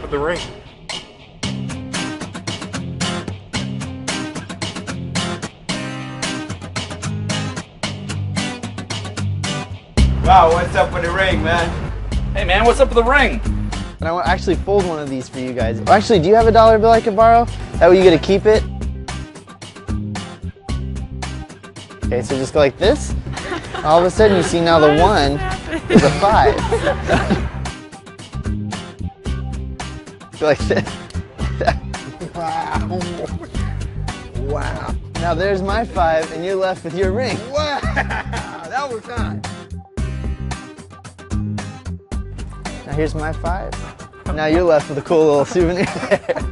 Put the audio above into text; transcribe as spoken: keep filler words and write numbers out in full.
with the ring. Wow, what's up with the ring, man? Hey man, what's up with the ring? And I want to actually fold one of these for you guys. Actually, do you have a dollar bill I could borrow? That way you get to keep it? Okay, so just go like this. All of a sudden you see now the one is a five. Go like this. Wow. Wow. Now there's my five and you're left with your ring. Wow, that was hot. Now here's my five. Now you're left with a cool little souvenir there.